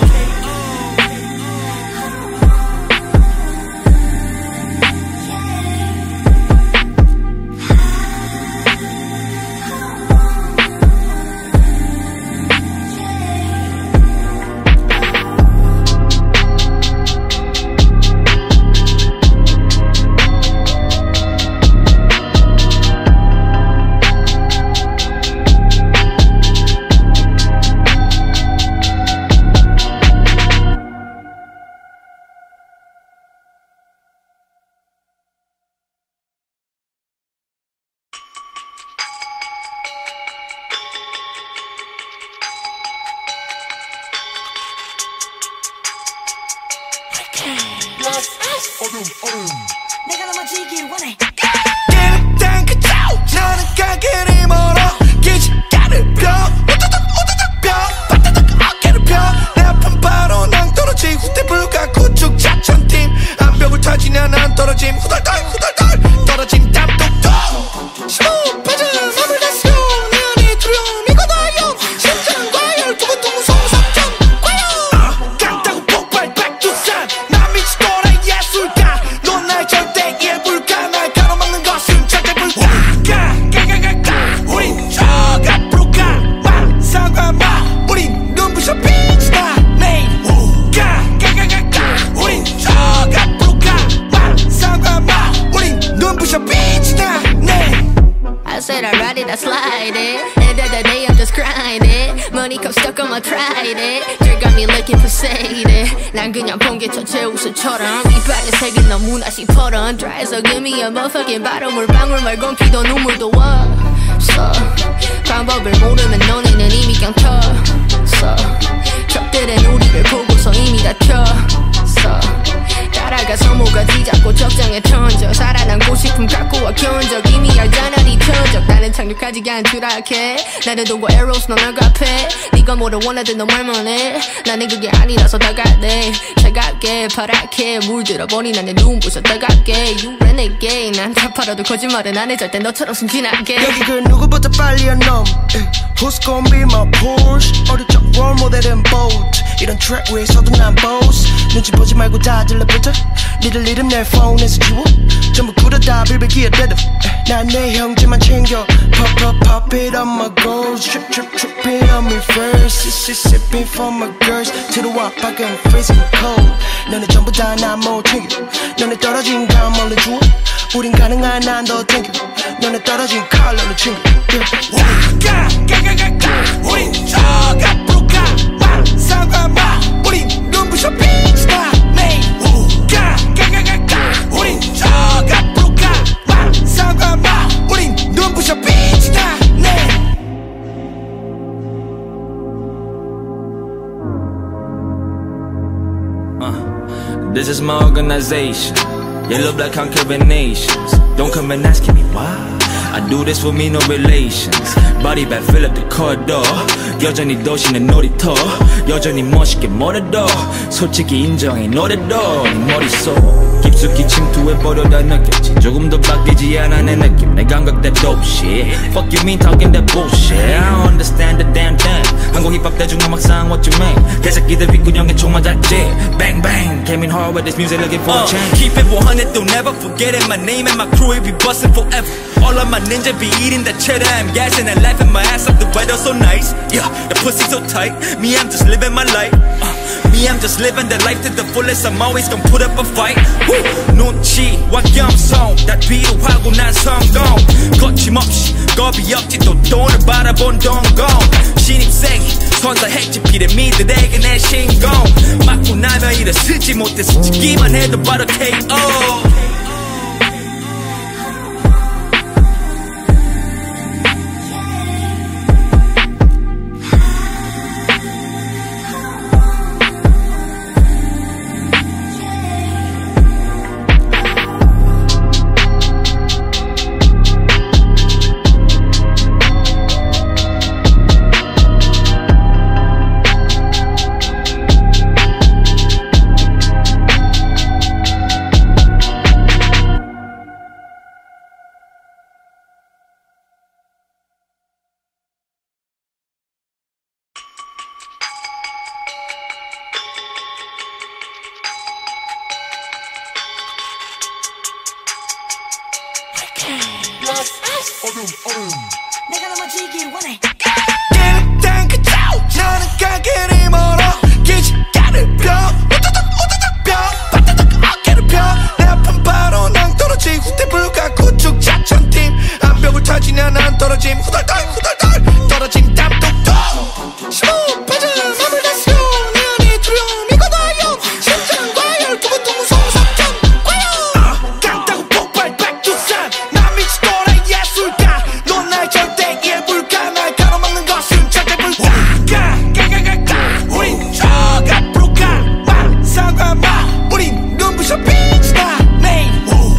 [SPEAKER 1] 내가 넘어지길 원해.
[SPEAKER 5] 깨는 탱크죠. 너는 갈 길이 멀어. 기지개를 펴. 우두둑 우두둑 펴. 바다닥 어깨를 펴. 내 앞은 바로 낭 떨어지. 후퇴불가 구축 작전팀. 한 벽을 타지냐 난 떨어짐. 후덜덜 후덜덜 떨어짐 땀뚝뚝. 스무 빠져 맘을 다스려. 내 안에 두려움 이거 나요. 심장과 열두근두근 송석전 과연. 깡따구 폭발 백두산. 난 미치도록 예술가. 넌 나의 절대 일불가. 날 가로막는 것은 절대 불가. 가가가가 우린 저 앞으로 가. 상상과 마 우린 눈부셔 빛나
[SPEAKER 3] I slide it. End of the day I'm just grinding. Money comes stuck on my tried it. Drink got me looking fixated. 난 그냥 번개쳐 제우스처럼 이빨에 색이 너무나 시퍼런 Dry so give me a motherfucking bottle 물방울 말곤 피도 눈물도 없어 방법을 모르면 너네는 이미 그냥 쳤어 적들은 우리를 보고서 이미 다쳤어 따라가서 뭐가 뒤잡고 적장에 던져 살아남고 싶음 갖고 와 견적 이미 알잖아 네 천적 나는 착륙하지가 않더라해 나는 동고 에로스 넌 얼가패 네가 뭐를 원하든 너 말만 해 나는 그게 아니라서 다가대 차갑게 파랗게 물들어버린 나의 눈부셔 따갑게 You renegade 난 다 팔아도 거짓말은 안 해 절대 너처럼 순진하게
[SPEAKER 2] 여기 그 누구보다 빨리한 놈 Who's gonna be my Porsche 어릴 적 role model은 Bolt 이런 트랙 위에서도 난 boss 눈치 보지 말고 다 들러붙어 니들 이름 내 폰에서 지워 전부 굴어다 빌빌기에 대도 난 내 형제만 챙겨 Pop pop pop it on my goals Trip trip trip it on me first Sip sip sipping for my girls 들어와 밖은 freezing cold 너네 전부 다 나 못 챙겨 너네 떨어진 감 얼른 주워 우린 가능한 난 더 땡겨 너네 떨어진 칼로는 챙겨
[SPEAKER 5] 가 가 가 가 우린 저 앞으로 가 와 상관마 우린 눈부셔 빛나 네 가 가 가 가 가 우린 저 앞으로 가 와 상관마 우린 눈부셔 빛나 네
[SPEAKER 4] Uh, this is my organization. Yellow black conquering nations. Don't come and asking me why. I do this for me, no relations. Body bag, fill up the corridor. 여전히 도시는 놀이터. 여전히 멋있게 멀어도 솔직히 인정해 노래도 네 머릿속 깊숙이 침투해버려다 느꼈지 조금 더 바뀌지 않아 내 느낌 내 감각 that dope shit. Fuck you mean talking that bullshit. I don't understand the damn thing. 한국 힙합 대중음악상 what you mean. 개새끼들 윗구녕에 총 맞았지. Bang bang came in hard with this music looking for uh, a change.
[SPEAKER 6] Keep it one hundred, don't never forget it. My name and my crew will be bustin' forever. All of my ninja be eating that cheddar. I'm gassing and laughing my ass off. The weather so nice. Yeah, the pussy so tight. Me, I'm just living my life. Uh, me, I'm just living the life to the fullest. I'm always gonna put up a fight. Woo! 눈치 와겸성 다 뒤로 하고 난 성공. 거침없이 겁이 없지 또 돈을 바라본 동공. 신입생이 선사했지 피라미드에게 내 신공. 맞고 나면 일어서지 못해 스치기만 해도 바로 케이오.
[SPEAKER 1] 내가 넘어지길 원해
[SPEAKER 5] 깨끗한 그 자우 나는 가게를 멀어 기지가를 펴 우두둑 우두둑 펴 바다닥 어깨를 펴내 앞은 바로 낭 떨어지 후퇴불가 구축 자천팀 암벽을 타지냐 난 떨어짐 후덜덜 후덜덜 떨어짐 땀뚝뚝 심호흡 빠져 맘을 다스려 내 안에 두려움 이거 나요 심장과 열두부터 무서운 석탄 과연 깡따구 폭발 백두산 난 미치도록 예술가 넌 날 절대 이해 불가 날 가로막는 것은 절대 불가 가가가가가 우린 저 앞으로 가와 상관마 우린 눈부셔 빛나 네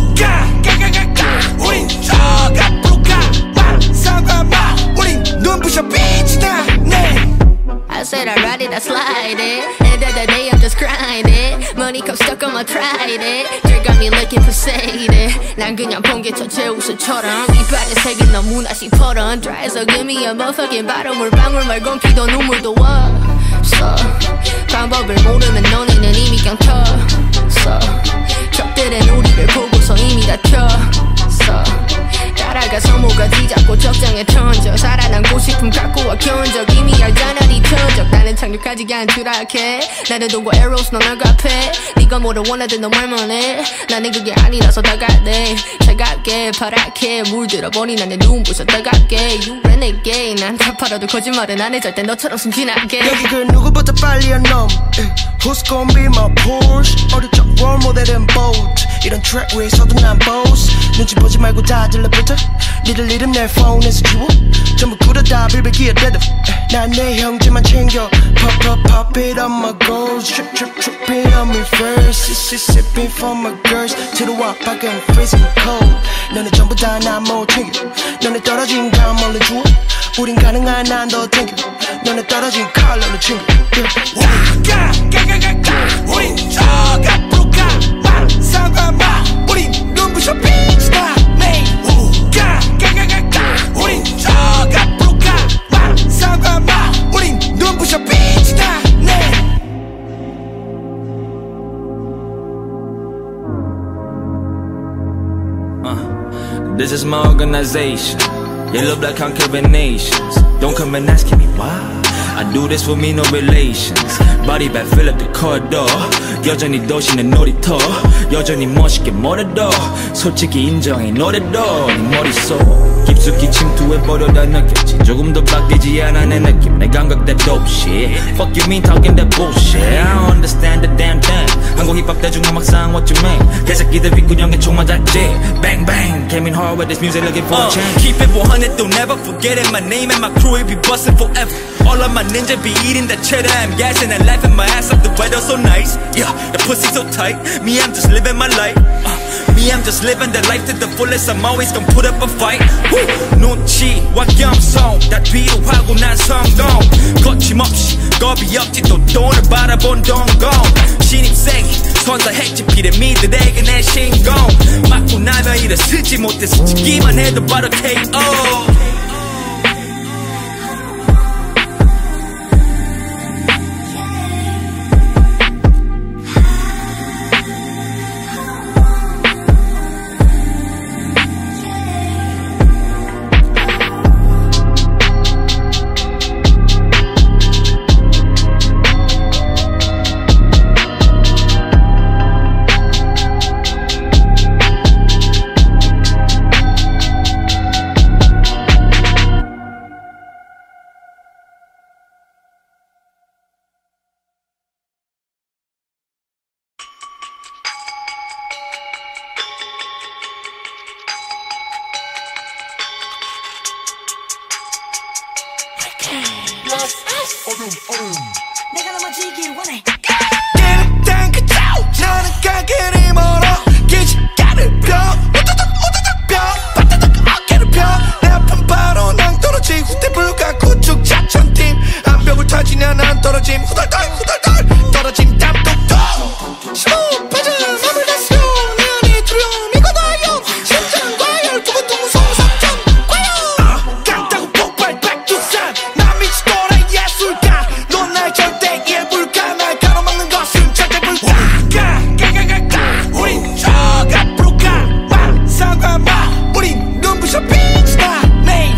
[SPEAKER 5] 가가가가가 우린 저 앞으로 가와 상관마 우린 눈부셔 빛나 네
[SPEAKER 3] I said I ride it, I slide it. End of the day I'm just grinding. Money comes stuck on my tried it. Drink got me looking fixated. 난 그냥 번개쳐 제우스처럼 이빨에 색이 너무나 시퍼런 Dry so give me a motherfucking bottle 물방울 말곤 피도 눈물도 없어 방법을 모르면 너네는 이미 그냥 쳤어 적들은 우리를 보고서 이미 다쳤어 따라가서 뭐가 뒤잡고 적장에 던져 살아남고 싶음 갖고 와 견적 이미 알잖아 네 천적 나는 착륙하지 않추락해 나를 두고 arrows 넌 얼갑해 네가 뭐를 원하든 넌 말만 해 나는 그게 아니라서 다가대 차갑게 파랗게 물들어버린 내 눈부셔 따갑게 You renegade 난 다 팔아도 거짓말은 안 해 절대 너처럼 순진하게
[SPEAKER 2] 여기 그 누구보다 빨리한 놈 Who's gonna be my Porsche 어릴 적 role model은 Bolt 이런 트랙 위에서도 난 boss 눈치 보지 말고 다 들러붙어 니들 이름 내 폰에서 지워 전부 굴어다 빌빌 기어대도 난 내 형제만 챙겨 Pop pop pop it on my goals Trip trip trip it on me first Sip sip sipping for my girls 들어와 밖은 freezing cold 너네 전부 다 나 못 챙겨 너네 떨어진 감 멀리 주워 우린 가능한 난 더 땡겨 너네 떨어진 칼로를 챙겨
[SPEAKER 5] 가! 가! 가! 가! 가! 우린 저 앞으로 가! 마! 상관마! 우린 눈부셔 빛나 내 가! 가! 가! 가! 가! 우린 저 앞으로 가! 마! 상관마! 우린 눈부셔 빛나 내
[SPEAKER 4] Uh, this is my organization. Yellow black conquering nations. Don't come and asking me why. I do this for me, no relations. Body bag fill up the corridor. 여전히 도시는 놀이터. 여전히 멋있게 멀어도 솔직히 인정해 노래도 네 머릿속 깊숙이 침투해버려다 느꼈지. 조금 더 바뀌지 않아 내 느낌. 내 감각 that dope shit. Fuck you mean talking that bullshit. I don't understand the damn thing. 한국 힙합 대중음악상 what you mean. 개새끼들 윗구녕에 총 맞았지. Bang bang came in hard with this music looking for uh, a change.
[SPEAKER 6] Keep it one hundred, don't never forget it. My name and my crew will be bustin' forever. All of my ninja be eating that cheddar. I'm gassing and laughing my ass off. The weather so nice. Yeah, the pussy so tight. Me, I'm just living my life. Uh, me, I'm just living the life to the fullest. I'm always gonna put up a fight. Woo! 눈치와 겸손 다 필요하고 난 성공. 거침없이 겁이 없지 또 돈을 바라본 동공. 신입생이 선사했지 피라미드에게 내 신공. 맞고 나면 일을 쓰지 못해 스치기만 해도 바로 케이오.
[SPEAKER 1] 내가 넘어지길 원해
[SPEAKER 5] 깨끗한 그 자우 나는 가게를 멀어 기지가를 펴 우두둑 우두둑 펴 바다닥 어깨를 펴내 앞은 바로 낭 떨어진 후퇴불가 구축 작전팀 한 벽을 타지냐 난 떨어짐 후덜덜 후덜덜 떨어진 땀뚝뚝 스무 빠져 맘을 다스려 내 안에 두려움 이거다요 심장과 열두근두근 송석전 과연 깡따구 폭발 백두산 난 미치도록 예술가 넌 날 절대 이해 불가 날 가로막는 것은 절대 불가 가가가가가 우린 저 앞으로 가 마 상관마 우린 눈부셔 빛나 내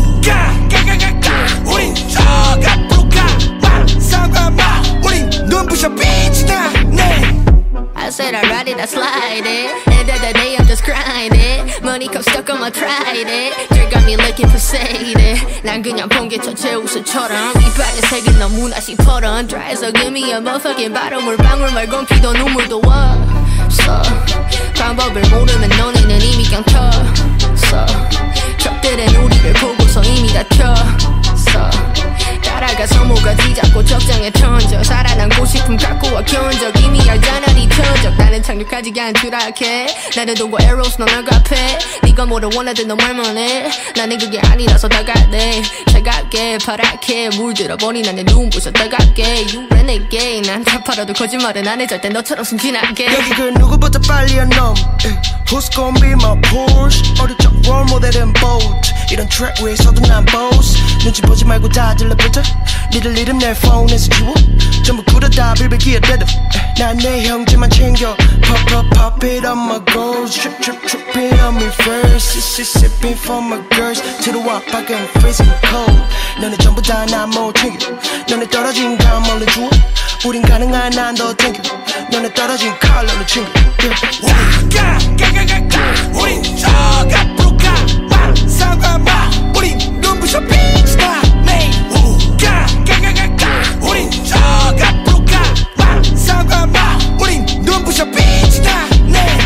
[SPEAKER 5] 가가가가가 우린 저 앞으로 가 마 상관마 우린 눈부셔 빛나 내
[SPEAKER 3] I said I ride it, I slide it. End of the day, I'm just grinding. Money come stuck on my trident. Drink got me looking poseidon. 난 그냥 번개쳐 제우스처럼 이빨에 색이 너무나 시퍼런. Dry so give me a motherfucking bottle. 물방울 말곤 피도 눈물도 왔어. 방법을 모르면 너네는 이미 깡터서. 적들은 우리를 보고서 이미 다쳤어. 따라가서 뭐가 뒤잡고 적장에 던져. 살아남고 싶음 갖고 와 견적. 이미 알잖아 네 표적. 나는 착륙하지 않추락해 나를 두고 arrows 넌 얼갑해 네가 뭐를 원하든 넌 말만 해 나는 그게 아니라서 다가대 차갑게 파랗게 물들어버린 내 눈부셔 따갑게 You renegade 난 다 팔아도 거짓말은 안 해 절대 너처럼 순진하게
[SPEAKER 2] 여기 그 누구보다 빨리한 놈 Who's gonna be my Porsche? 어릴 적 role model은 bold. 이런 트랙 위에서도 난 boss. 눈치 보지 말고 다 들러붙어. 니들 이름 내 폰에서 지워. 전부 굴어다 빌빌기어 대도. 난 내 형제만 챙겨. Pop pop pop it on my goals. Trip trip tripping on me first. Sip sip sipping for my girls. 들어와 밖은 freezing cold. 너네 전부 다 나 못 챙겨. 너네 떨어진 감 멀리 주워. 우린 가능한 난 더 땡겨. 너네 떨어진 칼로를 챙겨.
[SPEAKER 5] 가, 가, 가, 가, 가. 우린 저 앞으로 가. 마, 상관마. 우린 눈부셔 빛나. 네. 가, 가, 가, 가, 가. 우린 저 앞으로 가. 마, 상관마. 우린 눈부셔 빛나. 네.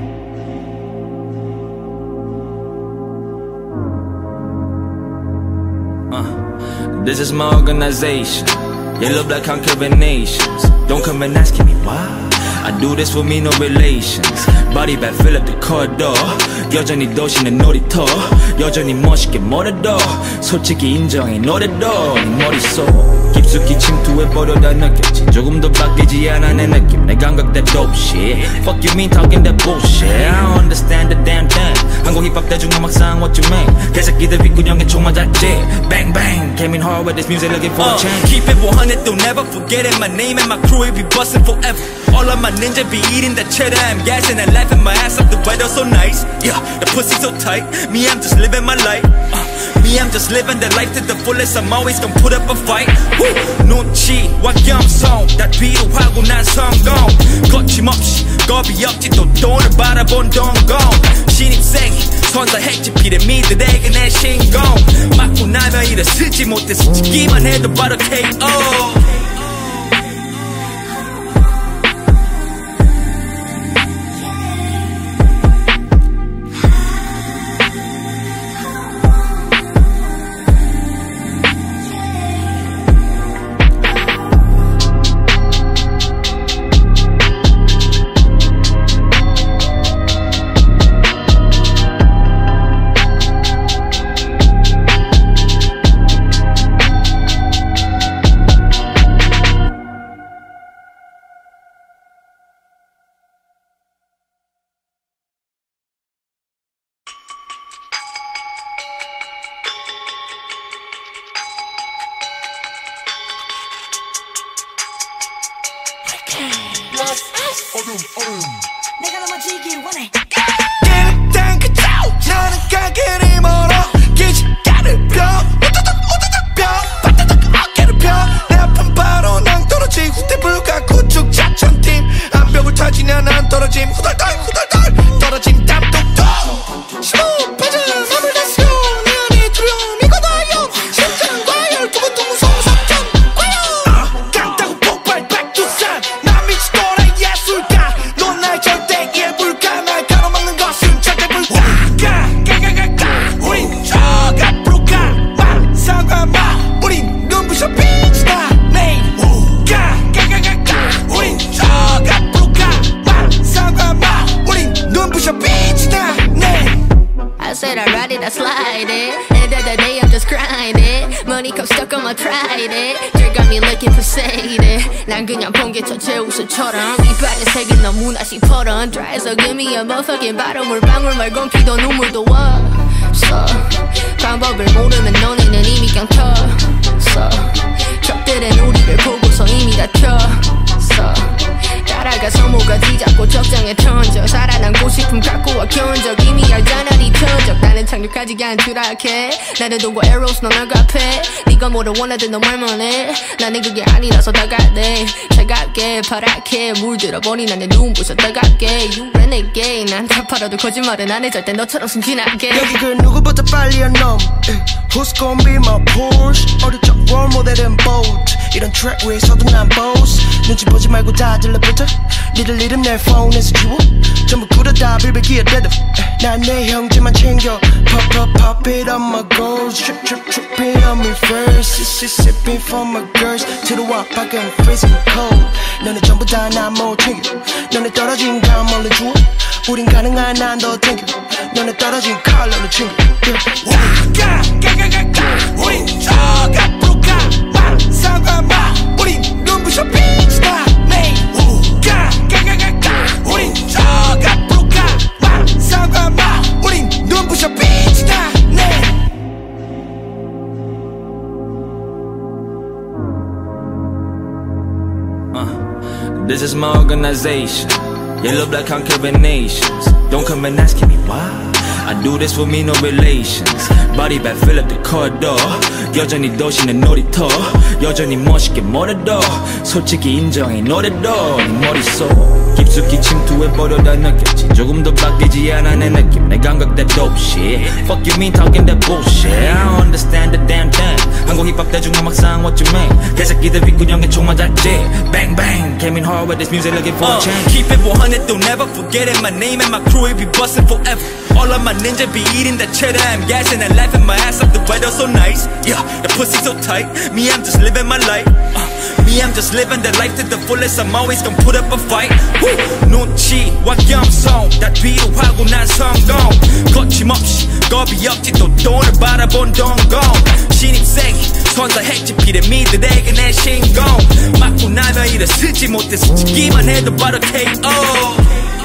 [SPEAKER 4] Uh, this is my organization. Yellow black conquering nations. Don't come and ask me why. I do this for me, no relations. Body bag, fill up the corridor. 여전히 도시는 놀이터. 여전히 멋있게 멀어도 솔직히 인정해 노래도 네 머릿속 깊숙이 침투해버려다 느꼈지. 조금 더 바뀌지 않아 내 느낌. 내 감각 that dope shit. Fuck you mean talking that bullshit. I don't understand the damn thing. 한국 힙합 대중음악상 what you mean. 개새끼들 빗구녕에 총 맞았지. Bang bang came in hard with this music looking for a change.
[SPEAKER 6] Keep it one hundred, don't never forget it. My name and my crew will be bustin' forever. All of my ninja be eating that cheddar. I'm gassing and laughing my ass off. The weather so nice. Yeah, the pussy so tight. Me, I'm just living my life. Uh, me, I'm just living the life to the fullest. I'm always gonna put up a fight. Woo! 눈치 완경성 다 필요하고 난 성공. 거침없이 겁이 없지 또 돈을 바라본 동공. 신입생이 선사했지 피레미들에게 내 신공. 맞고 나면 일을 쓰지 못해 스치기만 해도 바로 케이오.
[SPEAKER 1] 내가 넘어지길 원해.
[SPEAKER 5] 깨끗한 그 자우 너는 가게를 멀어 기지가를 펴 우두둑 우두둑 펴 바다닥 어깨를 펴내 앞은 바로 낭 떨어지 후대불가 구축 작전팀 한 벽을 타지냐 난 떨어짐 후덜덜 후덜덜 떨어짐 땀뚝뚝 스무 빠져 맘을 다스려 내 안에 두려움 이거 나요 심장과 열두근두근 송석전 과연 깡따구 폭발 백두산 난 미치도록 예술가 넌 나의 절대 일불가 날 가로막는 것은 절대 불가 가가가가 우린 저 앞으로 가마 상관마 우린 눈부셔 빛나 매일 가가가가 우린 저 앞으로 가마 상관마 우린 눈부셔 빛나 네
[SPEAKER 3] I said I ride it, I slide it. End of the day, I'm just grinding. Money comes stuck on my tried it. Drake got me looking for faded. 난 그냥 번개쳐 제우스처럼 이빨에 색이 너무나 시퍼런. Dry so give me a motherfucking bottle. 물방울 말곤 피도 눈물도 없어. 방법을 모르면 너네는 이미 그냥 켰어. 적들은 우리를 보고서 이미 다쳤어. 따라가서 뭐가 뒤잡고 적장에 던져. 살아남고 싶음 갖고 와 견적. 이미 알잖아 네 터적. 나는 착륙하지 않추락해. 나는 동고 에로스 넌 나갑해. 네가 뭐를 원하든 너 말만 해. 나는 그게 아니라서 다가대. 차갑게 파랗게 물들어버린 나의 눈부셔 따갑게. You renegade. 난 다 팔아도 거짓말은 안 해. 절대 너처럼 순진하게.
[SPEAKER 2] 여기 그 누구보다 빨리 한 놈. Who's gonna be my Porsche? 어릴 적 role model은 bold. 이런 트랙 위에서도 난 boss. 눈치 보지 말고 다 들러붙어. 니들 이름 내 폰에서 지워. 전부 굴어다 빌빌기어 대도. 난 내 형제만 챙겨. Pop pop pop it on my goals. Trip trip tripping on me first. Sip sip sipping for my girls. 들어와 밖은 freezing cold. 너네 전부 다 나 못 챙겨. 너네 떨어진 감 멀리 주워. 우린 가능한 난 더 땡겨. 너네 떨어진 칼로를 챙겨.
[SPEAKER 5] 가가가가 우린 저 앞으로 가마 상관마 우린 눈부셔 빛나 매일 가가가가 우린 저 앞으로 가마
[SPEAKER 4] This is my organization. Yellow, black, conquering nations. Don't come and asking me why. I do this for me, no relations. Body bag, fill up the corridor. 여전히 도시는 놀이터. 여전히 멋있게 멀어도 솔직히 인정해 노래도 네 머릿속 깊숙이 침투해버려 다 느꼈지. 조금 더 바뀌지 않아 내 느낌. 내 감각 that dope shit. Fuck you mean talking that bullshit. I don't understand the damn thing. 한국 힙합 대중음악상 what you mean. 개새끼들 윗구녕에 총 맞았지. Bang bang came in hard with this music looking for uh, a change.
[SPEAKER 6] Keep it one hundred, don't never forget it. My name and my crew will be bustin' forever. All of my ninja be eating that cheddar. I'm gassing and laughing my ass off. The weather so nice. Yeah, the pussy so tight. Me, I'm just living my life. Uh, me, I'm just living the life to the fullest. I'm always gonna put up a fight. Woo! 눈치 wak염성 다 뒤로 하고 난 성공. 거침없이 겁이 없지 또 돈을 바라본 동공. 신입생이 선사했지 피레미들에게 내 신공. 맞고 나면 일을 쓰지 못해 스치기만 해도 바로 케이 오.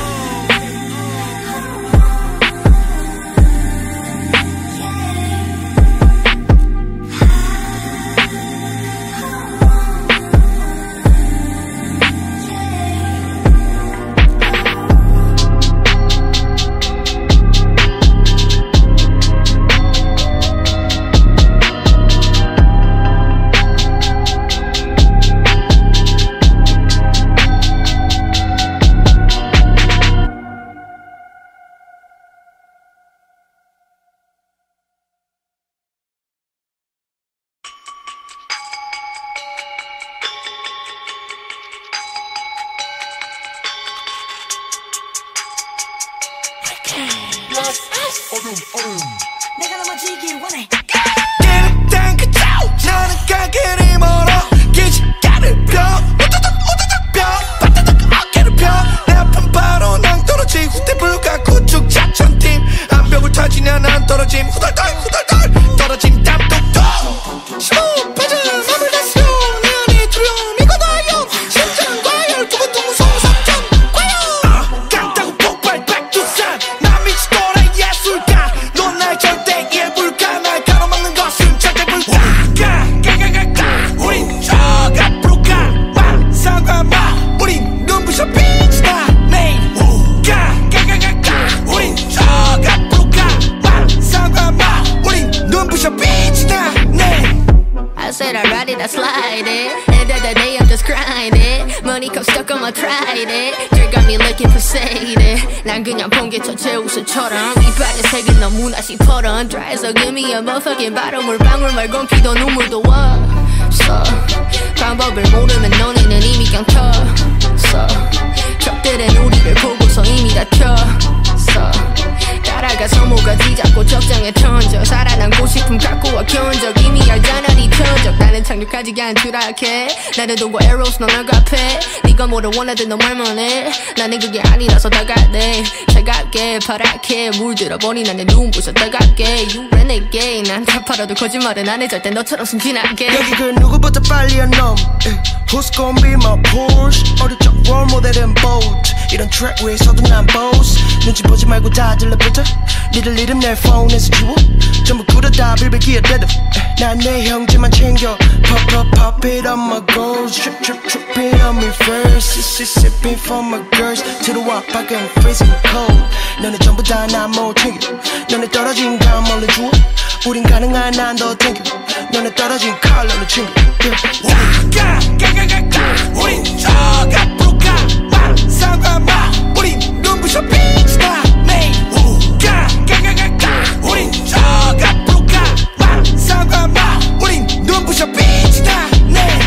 [SPEAKER 1] 내가 넘어지길 원해.
[SPEAKER 5] 깨는 탱크 짜오 나는 가게를 멀어 기지가를 펴 우두둑 우두둑 펴 바다닥 어깨를 펴내 앞은 바로 낭 떨어지 후대불가 구축 작전팀 암벽을 타지냐 난 떨어짐 후덜덜 후덜덜 떨어짐 땀뚝뚝 스무 빠져 맘을 다스려 내 안에 두려움 이거 나요 심장 과열 두근두근 무서운 석전 과열 깡따구 폭발 백두산 난 미치도라 예술가 넌 날 절대 이해 불가 날 가로막는 것은 절대 불가 가가가가 우린 저 앞으로 가 상관 마 우린 눈부셔 빛이 나 매일 가가가가 우린 저 앞으로 가 상관 마 우린 눈부셔 빛이 나 매일
[SPEAKER 3] I said I ride it, I slide it. End of the day, I'm just grinding. Money come stuck on my trident. Dirt got me looking fixated. 난 그냥 번개쳐 제우스처럼 이빨에 색이 너무나 시퍼런. Dry so give me a motherfucking bottle. 물방울 말곤 피도 눈물도 왔어. 방법을 모르면 너네는 이미 그냥 켰어. 적들은 우리를 보고서 이미 다쳤어. 따라가서 뭐가 뒤잡고 적장에 던져 살아남고 싶음 갖고 와 견적 이미 알잖아 네 천적. 나는 착륙하지 않더라게 나는 동고 에로스 넌 얼가패. 네가 뭐를 원하든 너 말만 해. 나는 그게 아니라서 다가대 차갑게 파랗게 물들어버린 나의 눈부셔 따갑게 You renegade 난 다 팔아도 거짓말은 안 해 절대 너처럼 순진하게.
[SPEAKER 2] 여기 그 누구보다 빨리 한 놈 Who's gon' be my Porsche 어릴 적 role model은 Bolt 이런 트랙 위에서도 난 boss 눈치 보지 말고 다 들러붙어 니들 이름 내 폰에서 지워 전부 꿇어다 빌빌기에 대도 난 내 형제만 챙겨 Pop pop pop it on my goals Trip trip trip it on me first Sip sip sipping for my girls 들어와 밖은 freezing cold 너네 전부 다 나 못 챙겨 너네 떨어진 감 얼른 주워 우린 가능한 난 더 땡겨 너네 떨어진 칼로는 챙겨
[SPEAKER 5] 가가가가 우린 저 앞으로 가 상관 마 우린 눈부셔 빛이 나 매일 가가가가 우린 저 앞으로 가 상관 마 우린 눈부셔 빛이 나 매일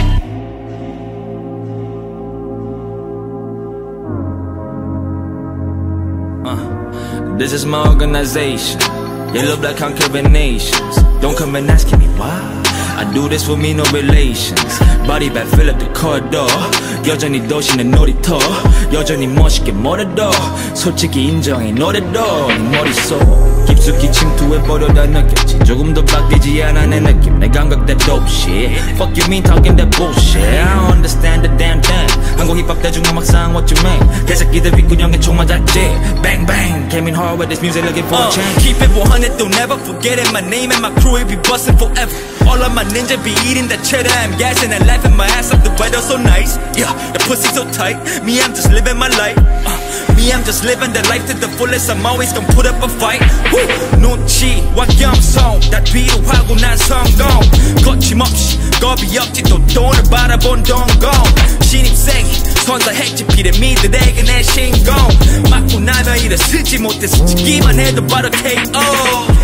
[SPEAKER 4] Uh, this is my organization. Yellow, black, conquering nations. Don't come and asking me why. I do this for me, no relations. Body bag, fill up the corridor. 여전히 도시는 놀이터. 여전히 멋있게 멀어도 솔직히 인정해 노래도 네 머릿속 깊숙이 침투해버려 다 느꼈지. 조금 더 바뀌지 않아 내 느낌. 내 감각 that dope shit. Fuck you mean talking that bullshit. I don't understand the damn thing. 한국 힙합 대중음악상 what you mean. 개새끼들 윗구녕에 총 맞았지. Bang bang came in hard with this music looking for
[SPEAKER 6] uh,
[SPEAKER 4] a change.
[SPEAKER 6] Keep it one hundred, don't never forget it. My name and my crew will be bustin' forever. All of my ninja be eating that cheddar. I'm gassing and laughing my ass off. The weather so nice. Yeah, the pussy so tight. Me, I'm just living my life. Uh, me, I'm just living the life to the fullest. I'm always gonna put up a fight. Woo! 눈치 wak염성 다 뒤로 하고 난 성공. 거침없이 겁이 없지 또 돈을 바라본 동공. 신입생이 선사했지 피라미드에게 내 신공. 맞고 나면 일을 쓰지 못해 스치기만 해도 바로 케이오.